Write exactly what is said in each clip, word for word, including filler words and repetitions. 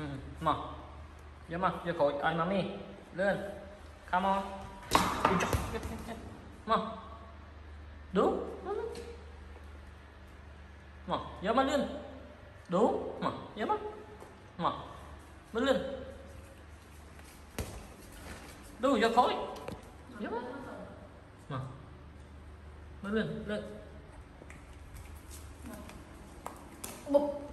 Ừ, mà giờ mà giờ khối ai mami lên come on mà đúng mà giờ mà lên đúng mà giờ mà mà mới lên đúng giờ khối giờ mà mà mới lên lên bụp.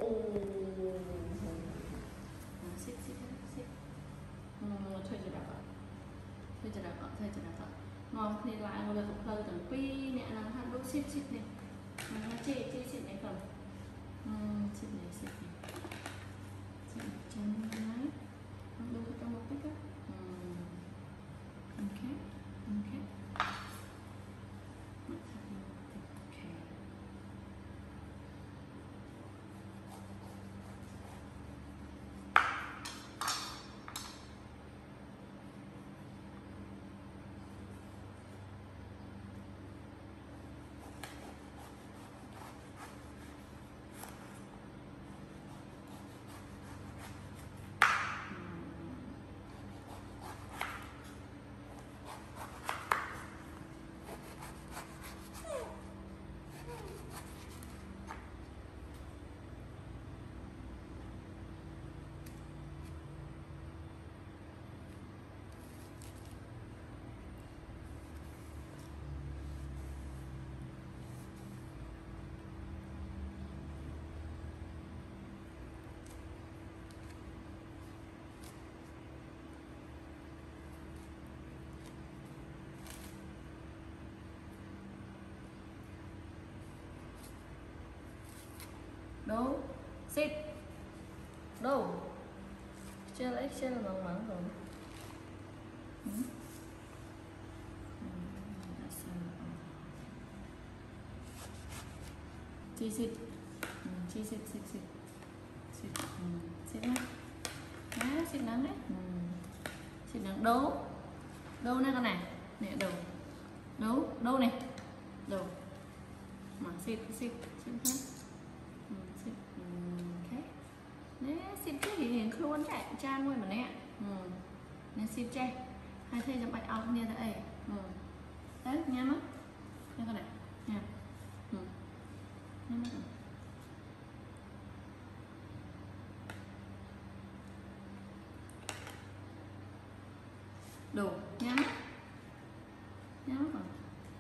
Sit sit sit. Thôi cho đặt ạ. Thôi cho đặt ạ. Thôi cho đặt ạ. Ngon thì lại một lần một lần từng pi nè là hai đôi sit sit này. Nó chê chê sit này cầm. Sit này sit này. Sit chân này. Đôi trong một cái á. Ok. Ok. Đâu sit đâu Excel Excel là bằng bằng rồi. Ừ. Chi sit chi sit sit sit sit sit nhá á sit nắng đấy. Sit nắng đâu đâu nè con này nè đầu đâu đâu này đầu mà sit sit sit hết. Xin cái gì hiện luôn chạy trang nguyên mà nè. Ừ. Nên xin che hai thê cho bạch ọc như thế. Ừ. Đấy nha mắt nha con này nha. Ừ. Nha mắt này. Đủ nha mắt nha mắt rồi.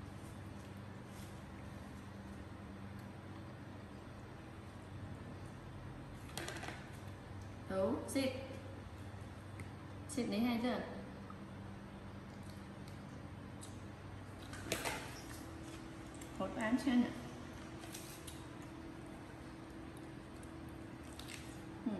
Đấu xịt xịt đấy hay chưa? Hột bán chưa nhỉ? Ừ.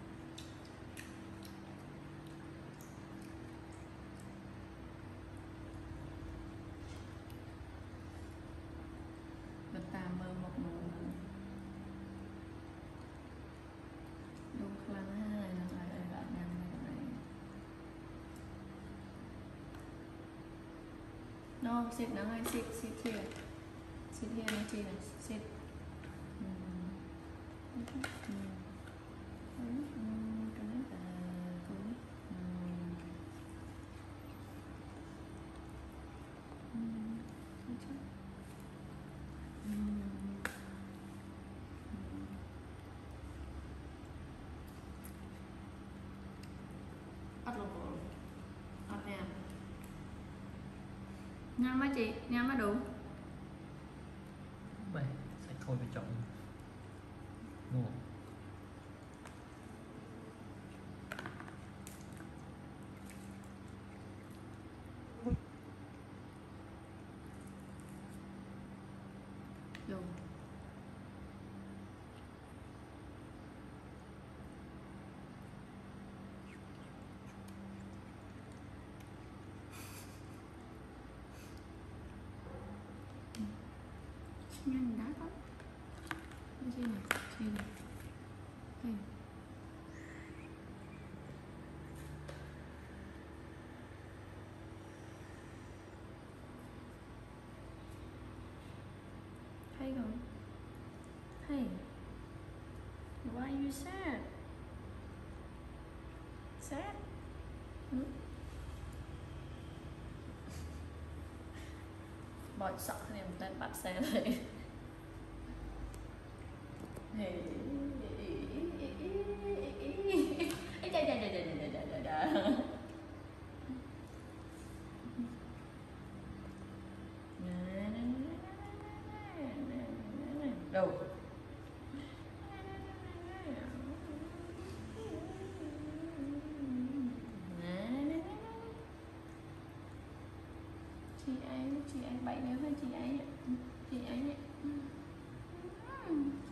Bật tà mơ một màu no, sit nắng hay sit sit here sit here này chị này sit. Ừ. Ừ. Ừ. Ừ. Cái này là cô ấy. Ừ. Ừ. Ừ. Bắt lộn bắt nè nha mấy chị nha mới đủ. Vậy sẽ thôi với chồng ngủ. Đủ. Nhanh đá lắm. Cái gì này, gì này. Đây. Hay rồi. Hey. Why are you sad? sát. Ừ. Bọt sọ thì mình tên bạc xe này. Thì đâu chị ấy chị ấy bảy nếu hơn chị ấy chị ấy